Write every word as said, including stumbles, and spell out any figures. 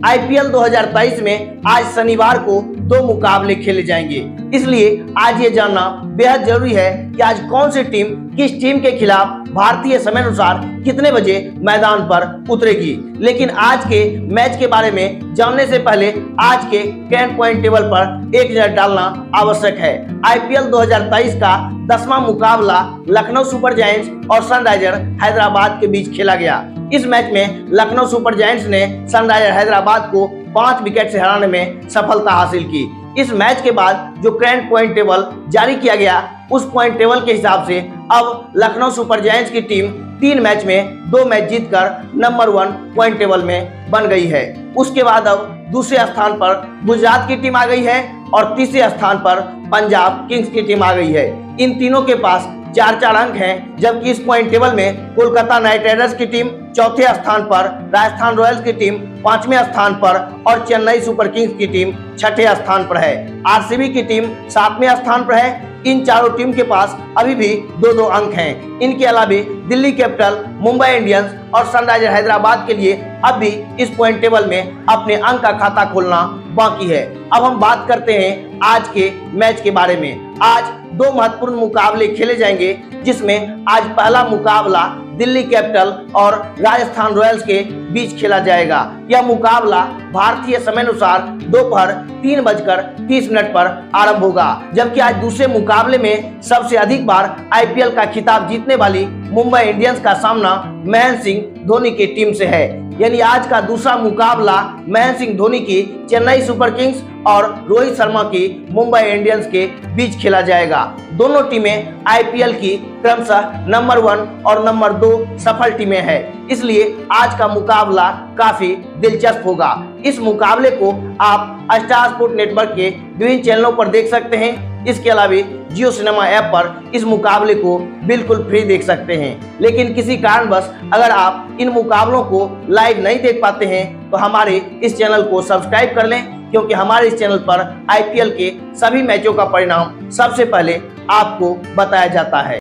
IPL दो हज़ार तेईस में आज शनिवार को दो मुकाबले खेले जाएंगे, इसलिए आज ये जानना बेहद जरूरी है कि आज कौन सी टीम किस टीम के खिलाफ भारतीय समय अनुसार कितने बजे मैदान पर उतरेगी। लेकिन आज के मैच के बारे में जानने से पहले आज के करंट पॉइंट टेबल पर एक नजर डालना आवश्यक है। आईपीएल दो हज़ार तेईस का दसवां मुकाबला लखनऊ सुपर जायंट्स और सनराइजर हैदराबाद के बीच खेला गया। इस मैच में लखनऊ सुपर जायंट्स ने सनराइजर हैदराबाद को पांच विकेट से हराने में सफलता हासिल की। इस मैच के बाद जो करंट पॉइंट टेबल जारी किया गया, उस पॉइंट टेबल के हिसाब से अब लखनऊ सुपर जायंट्स की टीम तीन मैच में दो मैच जीतकर नंबर वन पॉइंट टेबल में बन गई है। उसके बाद अब दूसरे स्थान पर गुजरात की टीम आ गई है और तीसरे स्थान पर पंजाब किंग्स की टीम आ गई है। इन तीनों के पास चार चार अंक हैं, जबकि इस पॉइंट टेबल में कोलकाता नाइट राइडर्स की टीम चौथे स्थान पर, राजस्थान रॉयल्स की टीम पांचवें स्थान पर और चेन्नई सुपर किंग्स की टीम छठे स्थान पर है। आरसीबी की टीम सातवें स्थान पर है। इन चारों टीम के पास अभी भी दो दो अंक हैं। इनके अलावा दिल्ली कैपिटल, मुंबई इंडियंस और सनराइजर हैदराबाद के लिए अब भी इस पॉइंट टेबल में अपने अंक का खाता खोलना बाकी है। अब हम बात करते हैं आज के मैच के बारे में। आज दो महत्वपूर्ण मुकाबले खेले जाएंगे, जिसमें आज पहला मुकाबला दिल्ली कैपिटल और राजस्थान रॉयल्स के बीच खेला जाएगा। यह मुकाबला भारतीय समय अनुसार दोपहर तीन बजकर तीस मिनट पर आरंभ होगा, जबकि आज दूसरे मुकाबले में सबसे अधिक बार आईपीएल का खिताब जीतने वाली मुंबई इंडियंस का सामना महेंद्र सिंह धोनी की टीम से है। यानी आज का दूसरा मुकाबला महेंद्र सिंह धोनी की चेन्नई सुपर किंग्स और रोहित शर्मा की मुंबई इंडियंस के बीच खेला जाएगा। दोनों टीमें आईपीएल की क्रमशः नंबर वन और नंबर दो सफल टीमें हैं, इसलिए आज का मुकाबला काफी दिलचस्प होगा। इस मुकाबले को आप स्टार स्पोर्ट नेटवर्क के विभिन्न चैनलों पर देख सकते हैं। इसके अलावा जियो सिनेमा ऐप पर इस मुकाबले को बिल्कुल फ्री देख सकते हैं। लेकिन किसी कारणवश अगर आप इन मुकाबलों को लाइव नहीं देख पाते हैं तो हमारे इस चैनल को सब्सक्राइब कर लें, क्योंकि हमारे इस चैनल पर आईपीएल के सभी मैचों का परिणाम सबसे पहले आपको बताया जाता है।